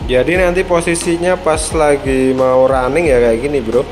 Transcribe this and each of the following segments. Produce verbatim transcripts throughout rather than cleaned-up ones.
Jadi nanti posisinya pas lagi mau running ya kayak gini bro,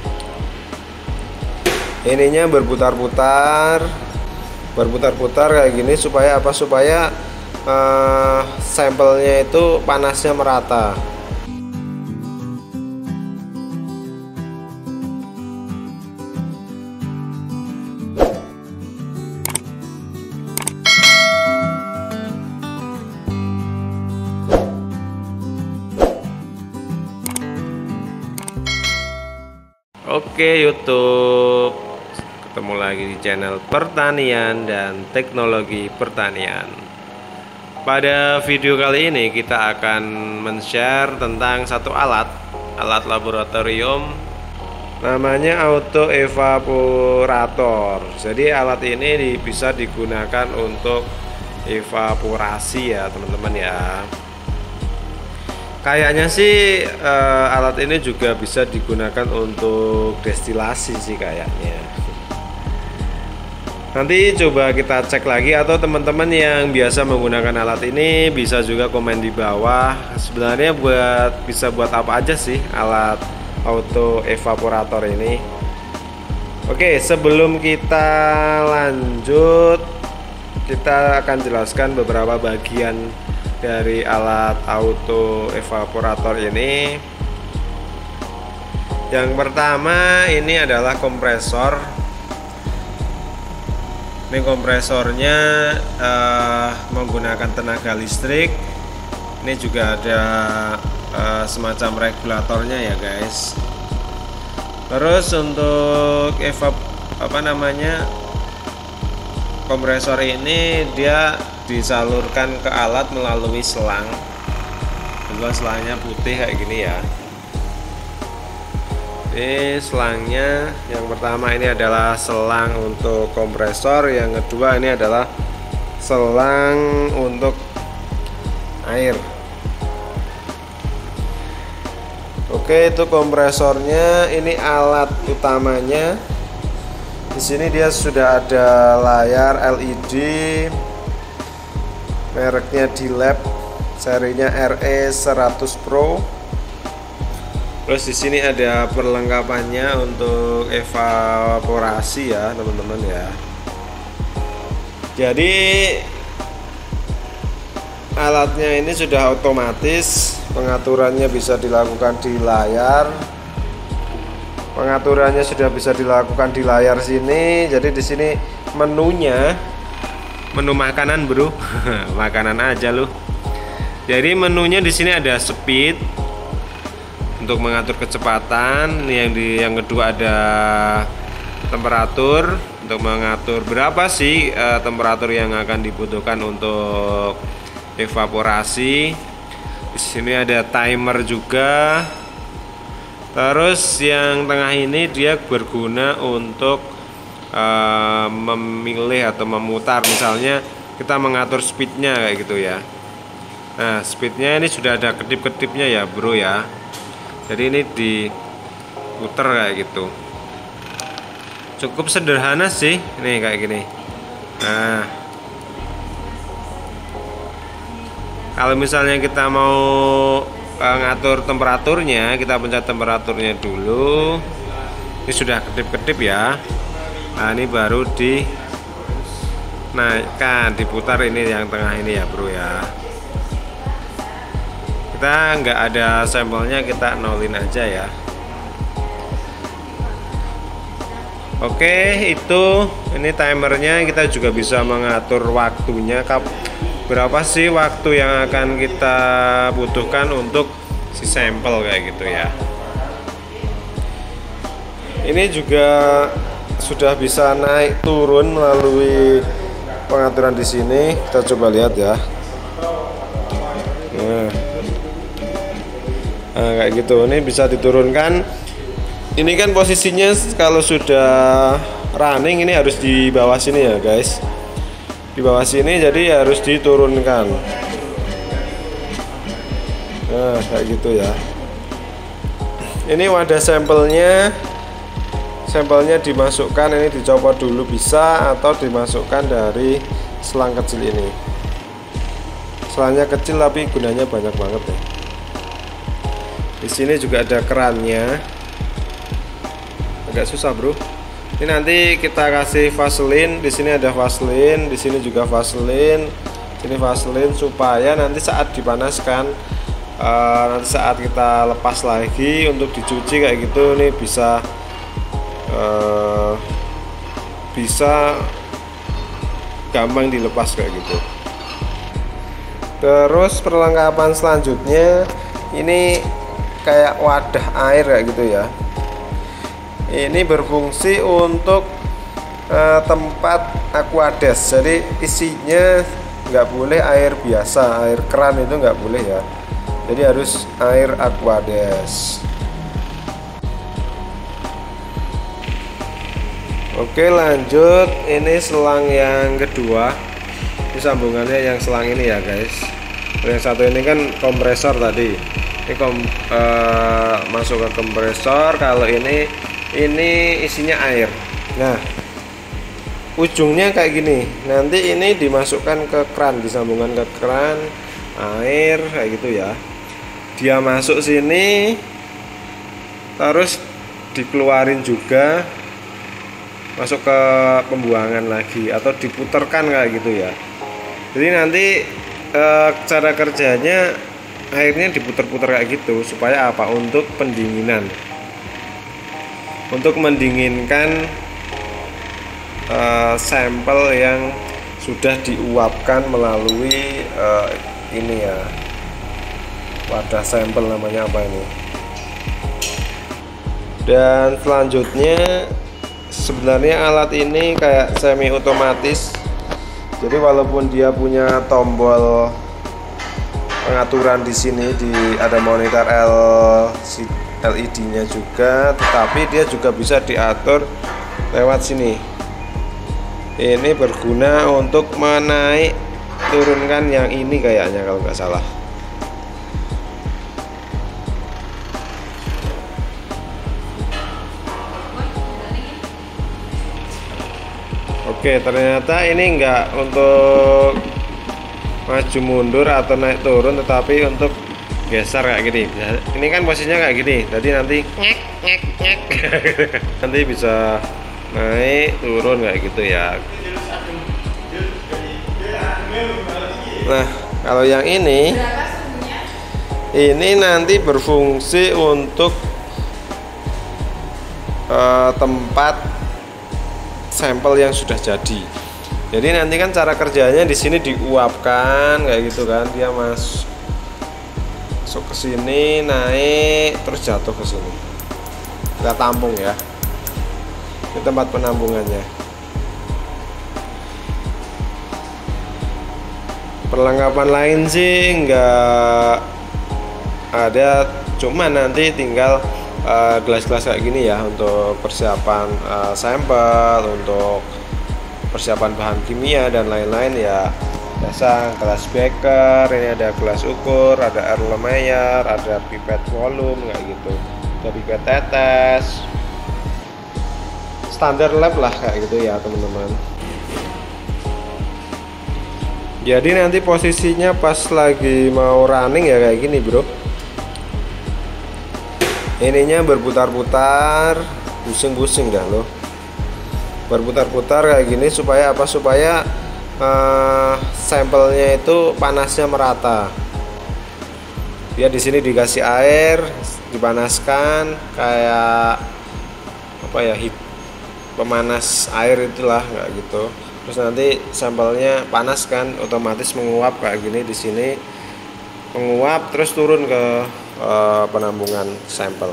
ininya berputar-putar berputar-putar kayak gini supaya apa, supaya uh, sampelnya itu panasnya merata. Oke YouTube, ketemu lagi di channel pertanian dan teknologi pertanian. Pada video kali ini kita akan men-share tentang satu alat alat laboratorium, namanya auto evaporator. Jadi alat ini bisa digunakan untuk evaporasi ya teman-teman ya. Kayaknya sih uh, alat ini juga bisa digunakan untuk destilasi sih kayaknya. Nanti coba kita cek lagi, atau teman-teman yang biasa menggunakan alat ini bisa juga komen di bawah. Sebenarnya buat bisa buat apa aja sih alat auto evaporator ini. Oke, sebelum kita lanjut, kita akan jelaskan beberapa bagian dari alat auto evaporator ini. Yang pertama ini adalah kompresor. Ini kompresornya uh, menggunakan tenaga listrik. Ini juga ada uh, semacam regulatornya ya guys. Terus untuk evap apa namanya kompresor ini dia disalurkan ke alat melalui selang. Kedua selangnya putih kayak gini ya. Ini selangnya, yang pertama ini adalah selang untuk kompresor, yang kedua ini adalah selang untuk air. Oke, itu kompresornya. Ini alat utamanya. Di sini dia sudah ada layar L E D, mereknya D-Lab, serinya R E seratus Pro. Terus di sini ada perlengkapannya untuk evaporasi ya teman-teman ya. Jadi alatnya ini sudah otomatis, pengaturannya bisa dilakukan di layar. Pengaturannya sudah bisa dilakukan di layar sini. Jadi di sini menunya, menu makanan bro, makanan aja loh. Jadi menunya di sini ada speed untuk mengatur kecepatan. Yang di yang kedua ada temperatur untuk mengatur berapa sih eh, temperatur yang akan dibutuhkan untuk evaporasi. Di sini ada timer juga. Terus yang tengah ini dia berguna untuk uh, memilih atau memutar, misalnya kita mengatur speednya kayak gitu ya. Nah speednya ini sudah ada kedip-kedipnya ya bro ya. Jadi ini diputar kayak gitu. Cukup sederhana sih, nih kayak gini. Nah kalau misalnya kita mau ngatur temperaturnya, kita pencet temperaturnya dulu. Ini sudah kedip-kedip ya. Nah ini baru dinaikkan, diputar ini yang tengah ini ya bro ya. Kita nggak ada sampelnya, kita nolin aja ya. Oke, itu ini timernya. Kita juga bisa mengatur waktunya, berapa sih waktu yang akan kita butuhkan untuk si sampel kayak gitu ya. Ini juga sudah bisa naik turun melalui pengaturan di sini. Kita coba lihat ya. Nah, nah kayak gitu. Ini bisa diturunkan. Ini kan posisinya kalau sudah running ini harus di bawah sini ya guys. Di bawah sini, jadi harus diturunkan. Nah kayak gitu ya. Ini wadah sampelnya. Sampelnya dimasukkan, ini dicopot dulu bisa, atau dimasukkan dari selang kecil ini. Selangnya kecil tapi gunanya banyak banget ya. Di sini juga ada kerannya. Agak susah, Bro. Ini nanti kita kasih vaselin. Di sini ada vaselin, di sini juga vaselin. Sini vaselin supaya nanti saat dipanaskan, uh, nanti saat kita lepas lagi untuk dicuci kayak gitu, nih bisa uh, bisa gampang dilepas kayak gitu. Terus perlengkapan selanjutnya ini kayak wadah air kayak gitu ya. Ini berfungsi untuk uh, tempat aquades. Jadi isinya nggak boleh air biasa, air keran itu nggak boleh ya. Jadi harus air aquades. Oke, lanjut. Ini selang yang kedua. Ini sambungannya yang selang ini ya guys. Yang satu ini kan kompresor tadi. Ini kom, uh, masuk ke kompresor. Kalau ini ini isinya air. Nah, ujungnya kayak gini. Nanti ini dimasukkan ke keran, disambungkan ke keran air kayak gitu ya. Dia masuk sini, terus dikeluarin juga, masuk ke pembuangan lagi atau diputarkan kayak gitu ya. Jadi nanti e, cara kerjanya airnya diputar-putar kayak gitu supaya apa? Untuk pendinginan. Untuk mendinginkan uh, sampel yang sudah diuapkan melalui uh, ini ya, wadah sampel namanya apa ini. Dan selanjutnya sebenarnya alat ini kayak semi otomatis, jadi walaupun dia punya tombol pengaturan di sini, di ada monitor L E D-nya juga, tetapi dia juga bisa diatur lewat sini. Ini berguna untuk menaik turunkan yang ini kayaknya kalau nggak salah. Oke, ternyata ini enggak untuk maju mundur atau naik turun, tetapi untuk geser kayak gini. Ini kan posisinya kayak gini, jadi nanti ngek ngek ngek nanti bisa naik turun kayak gitu ya. Nah, kalau yang ini ini nanti berfungsi untuk uh, tempat sampel yang sudah jadi. Jadi nanti kan cara kerjanya di sini diuapkan kayak gitu kan, dia mas masuk ke sini, naik terus jatuh ke sini. Kita tampung ya. Ini tempat penampungannya. Perlengkapan lain sih enggak ada, cuma nanti tinggal gelas-gelas uh, kayak gini ya untuk persiapan uh, sampel, untuk persiapan bahan kimia dan lain-lain ya. Biasa gelas beker, ini ada gelas ukur, ada Erlenmeyer, ada pipet volume kayak gitu, ada pipet tetes, standar lab lah kayak gitu ya teman-teman. Jadi nanti posisinya pas lagi mau running ya kayak gini bro. Ininya berputar-putar, pusing-pusing dah loh. Berputar-putar kayak gini supaya apa? Supaya uh, sampelnya itu panasnya merata. Ya di sini dikasih air, dipanaskan kayak apa ya, hip, pemanas air itulah kayak gitu. Terus nanti sampelnya panas kan, otomatis menguap kayak gini di sini, menguap terus turun ke uh, penampungan sampel.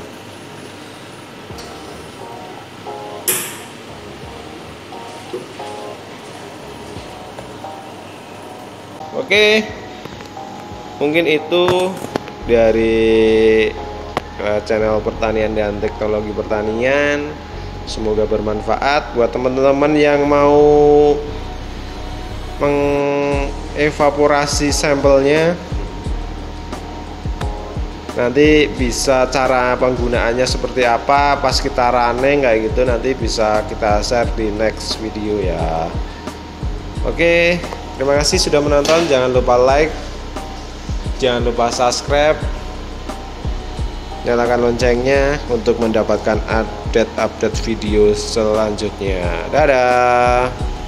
Oke, mungkin itu dari uh, channel pertanian dan teknologi pertanian. Semoga bermanfaat buat teman-teman yang mau mengevaporasi sampelnya. Nanti bisa cara penggunaannya seperti apa pas kita running kayak gitu, nanti bisa kita share di next video ya. Oke, terima kasih sudah menonton. Jangan lupa like, jangan lupa subscribe. nyalakan loncengnya untuk mendapatkan update-update video selanjutnya. Dadah.